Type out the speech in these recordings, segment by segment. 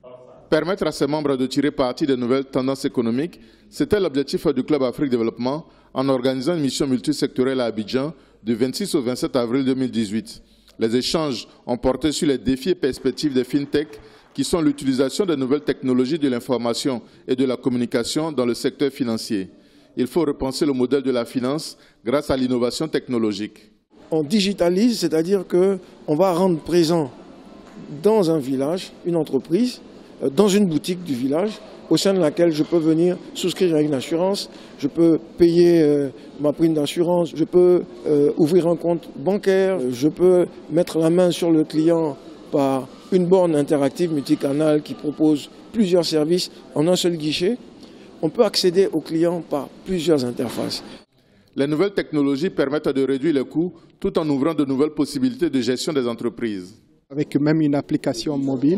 Permettre à ses membres de tirer parti des nouvelles tendances économiques, c'était l'objectif du Club Afrique Développement en organisant une mission multisectorielle à Abidjan du 26 au 27 avril 2018. Les échanges ont porté sur les défis et perspectives des fintech qui sont l'utilisation des nouvelles technologies de l'information et de la communication dans le secteur financier. Il faut repenser le modèle de la finance grâce à l'innovation technologique. On digitalise, c'est-à-dire qu'on va rendre présent dans un village, une entreprise, dans une boutique du village, au sein de laquelle je peux venir souscrire à une assurance, je peux payer ma prime d'assurance, je peux ouvrir un compte bancaire, je peux mettre la main sur le client par une borne interactive multicanal qui propose plusieurs services en un seul guichet. On peut accéder au client par plusieurs interfaces. Les nouvelles technologies permettent de réduire les coûts tout en ouvrant de nouvelles possibilités de gestion des entreprises. Avec même une application mobile,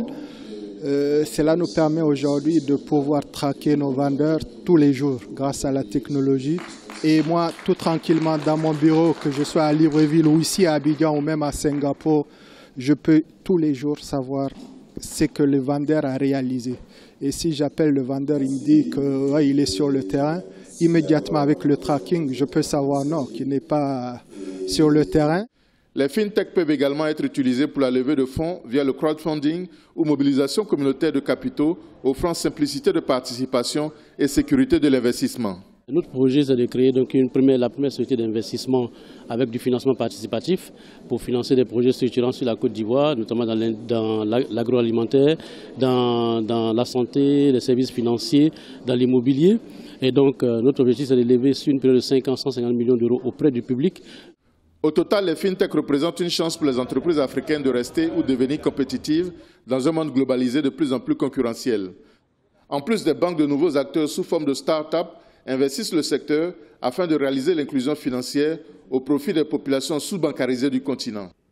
cela nous permet aujourd'hui de pouvoir traquer nos vendeurs tous les jours grâce à la technologie. Et moi, tout tranquillement dans mon bureau, que je sois à Libreville ou ici à Abidjan ou même à Singapour, je peux tous les jours savoir ce que le vendeur a réalisé. Et si j'appelle le vendeur, il me dit qu'il est sur le terrain, immédiatement avec le tracking, je peux savoir non, qu'il n'est pas sur le terrain. Les fintech peuvent également être utilisés pour la levée de fonds via le crowdfunding ou mobilisation communautaire de capitaux, offrant simplicité de participation et sécurité de l'investissement. Notre projet, c'est de créer donc la première société d'investissement avec du financement participatif pour financer des projets structurants sur la Côte d'Ivoire, notamment dans l'agroalimentaire, dans la santé, les services financiers, dans l'immobilier. Et donc, notre objectif, c'est de lever sur une période de 5 ans 150 millions d'euros auprès du public. Au total, les fintech représentent une chance pour les entreprises africaines de rester ou devenir compétitives dans un monde globalisé de plus en plus concurrentiel. En plus des banques, de nouveaux acteurs sous forme de start-up investissent le secteur afin de réaliser l'inclusion financière au profit des populations sous-bancarisées du continent.